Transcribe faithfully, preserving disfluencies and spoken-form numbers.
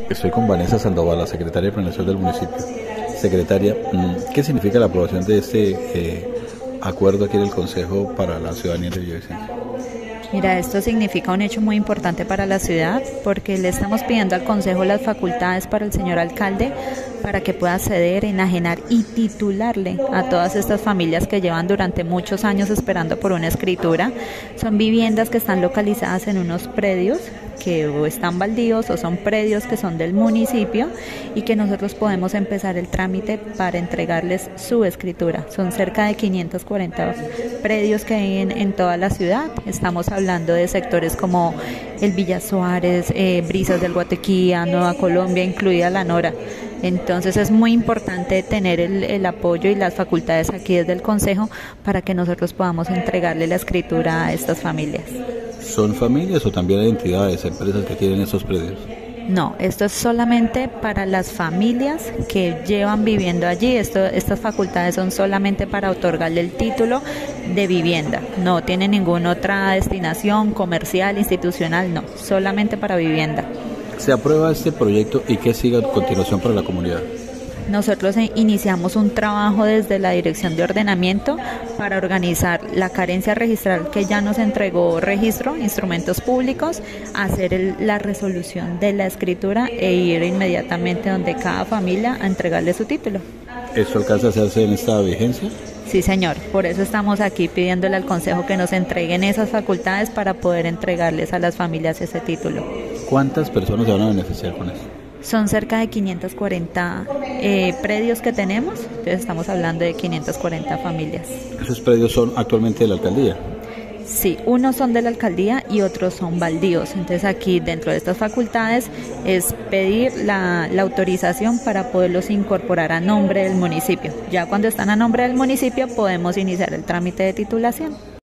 Estoy con Vanessa Sandoval, la secretaria de Planeación del municipio. Secretaria, ¿qué significa la aprobación de este eh, acuerdo aquí en el Consejo para la ciudadanía de Villavicencio? Mira, esto significa un hecho muy importante para la ciudad porque le estamos pidiendo al Consejo las facultades para el señor alcalde para que pueda ceder, enajenar y titularle a todas estas familias que llevan durante muchos años esperando por una escritura. Son viviendas que están localizadas en unos predios que o están baldíos o son predios que son del municipio y que nosotros podemos empezar el trámite para entregarles su escritura. Son cerca de quinientos cuarenta predios que hay en, en toda la ciudad. Estamos hablando de sectores como el Villa Suárez, eh, Brisas del Guatequía, Nueva Colombia, incluida La Nora. Entonces es muy importante tener el, el apoyo y las facultades aquí desde el Consejo para que nosotros podamos entregarle la escritura a estas familias. ¿Son familias o también hay entidades, empresas que tienen estos predios? No, esto es solamente para las familias que llevan viviendo allí. Esto, estas facultades son solamente para otorgarle el título de vivienda. No tiene ninguna otra destinación comercial, institucional, no, solamente para vivienda. ¿Se aprueba este proyecto y qué sigue a continuación para la comunidad? Nosotros iniciamos un trabajo desde la Dirección de Ordenamiento para organizar la carencia registral que ya nos entregó registro, instrumentos públicos, hacer el, la resolución de la escritura e ir inmediatamente donde cada familia a entregarle su título. ¿Esto alcanza a hacerse en esta vigencia? Sí, señor. Por eso estamos aquí pidiéndole al Consejo que nos entreguen esas facultades para poder entregarles a las familias ese título. ¿Cuántas personas se van a beneficiar con eso? Son cerca de quinientos cuarenta eh, predios que tenemos, entonces estamos hablando de quinientas cuarenta familias. ¿Esos predios son actualmente de la alcaldía? Sí, unos son de la alcaldía y otros son baldíos. Entonces aquí dentro de estas facultades es pedir la, la autorización para poderlos incorporar a nombre del municipio. Ya cuando están a nombre del municipio podemos iniciar el trámite de titulación.